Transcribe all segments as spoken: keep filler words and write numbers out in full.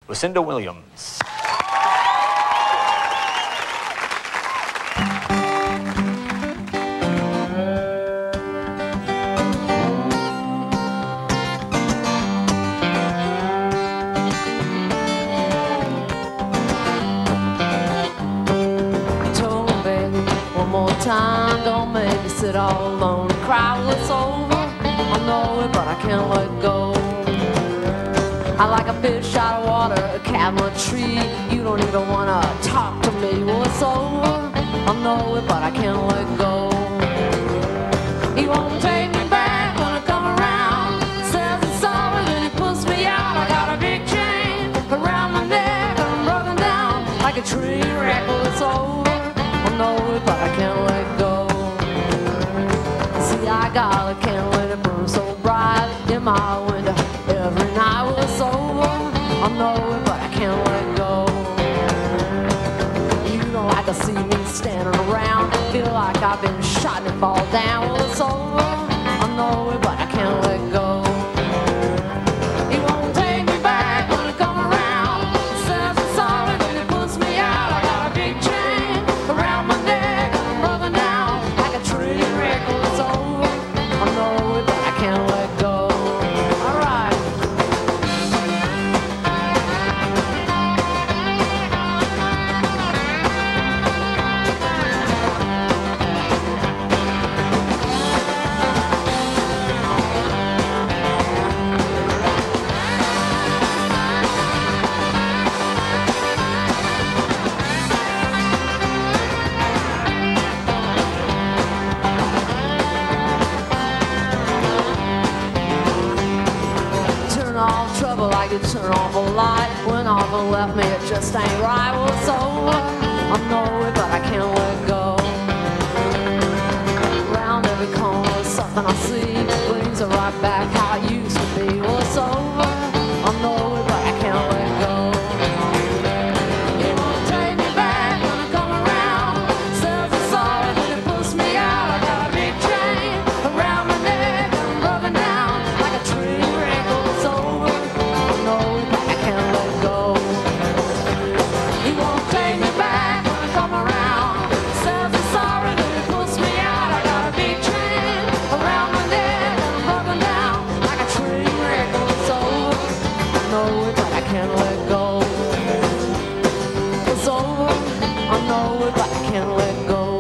Lucinda Williams. Time, don't make me sit all alone and cry when it's over. I know it, but I can't let go. I like a fish out of water, a cat on a tree. You don't even wanna talk to me. Well, it's over. I know it, but I can't let go. He won't take me back when I come around. Says it's sorry, then he pulls me out. I got a big chain around my neck, and I'm broken down like a train wreck. Well, it's over. I know it, but I can't let go. See, I got a candle and it burns so bright in my window every night. Well, it's over. I know it, but I can't let go. You don't like to see me standing around, feel like I've been shot and fall down. Well, it's over. I know it, but I can't let go. He won't take me back when I come around. Says it's sorry, then he puts me out. I got a big chain around my neck, I'm broken down like a train wreck. Well, it's over. I know it, but I can't let go. All right. Like you turn off a light when all the left me, it just ain't right. Well, it's over. I know it, but I can't let go. Round every corner, something I see brings it right back how it used to be. Well, it's over. I know it, but I can't let go. He won't take me back when I come around. Says it's sorry, then he puts me out. I got a big chain around my neck, and I'm broken down like a train wreck. Well, it's over. I can't let go. He won't take me back when I come around. Says it's sorry, then he puts me out. I got a big chain around my neck, and I'm broken down like a train wreck. Well, it's over. I know it, but I can't let go. It's over. I know it, but I can't let go.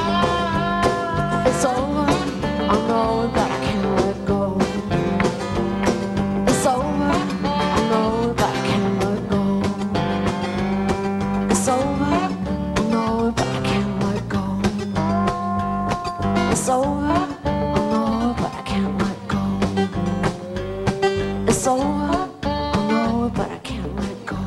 It's over. I know it, but I can't let go. It's over. I know it, but I can't let go. It's over. I know it, but I can't let go. It's over. I know it, but I can't let go. It's over. I know it, but I can't let go.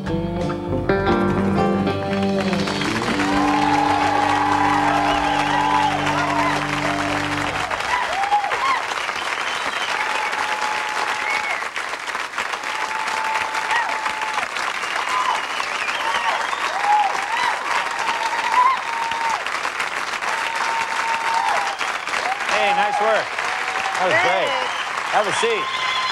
Hey, nice work. That was great. Have a seat.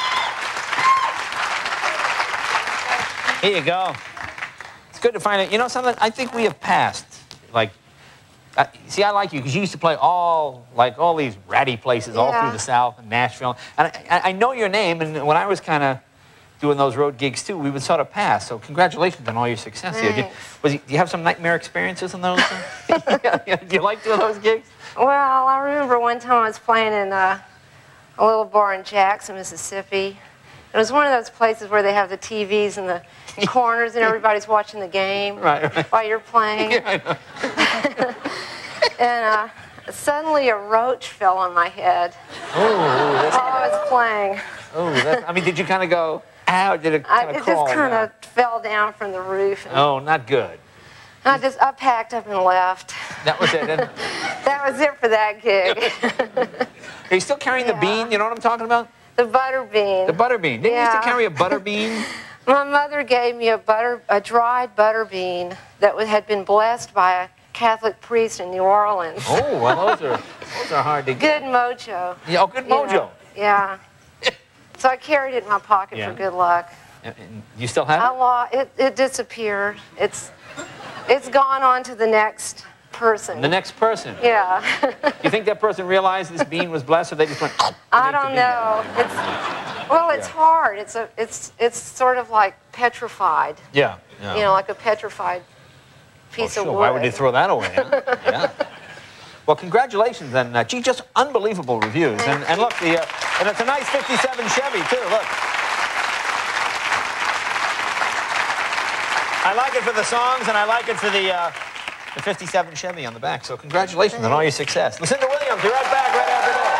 Here you go. It's good to find out. You know something? I think we have passed. Like, uh, see, I like you because you used to play all, like, all these ratty places all Yeah. through the South and Nashville. And I, I know your name, and when I was kind of doing those road gigs too, we would sort of pass. So congratulations on all your success here. Do you, was you, do you have some nightmare experiences in those? Do you like doing those gigs? Well, I remember one time I was playing in a, a little bar in Jackson, Mississippi. It was one of those places where they have the T Vs in the corners and everybody's watching the game right, right. while you're playing. Yeah, I know. And uh, suddenly a roach fell on my head Oh, that's, while I was playing. oh, that's, I mean, did you kind of go, ow, or did it kind I, of it crawl just kind down? of fell down from the roof. And Oh, not good. I just I packed up and left. That was it. Then? That was it for that gig. Are you still carrying the Yeah. bean? You know what I'm talking about? The butter bean. The butter bean. Didn't you used to Yeah. carry a butter bean? My mother gave me a butter, a dried butter bean that was, had been blessed by a Catholic priest in New Orleans. Oh, well, those are those are hard to get. Good mojo. Yeah, oh, good you know. mojo. Yeah. So I carried it in my pocket Yeah. for good luck. And, and you still have I it? lost, it, it disappeared. It's, it's gone on to the next person. The next person. Yeah. You think that person realized this bean was blessed, or they just went? I don't know. It's, well, it's Yeah. hard. It's a, it's, it's sort of like petrified. Yeah. yeah. You know, like a petrified piece well, of sure. wood. Why would you throw that away? Huh? Yeah. Well, congratulations, and uh, gee, just unbelievable reviews. And, and look, the uh, and it's a nice fifty-seven Chevy too. Look. I like it for the songs, and I like it for the, uh, the fifty-seven Chevy on the back. So congratulations on all your success. Lucinda Williams, be right back right after this.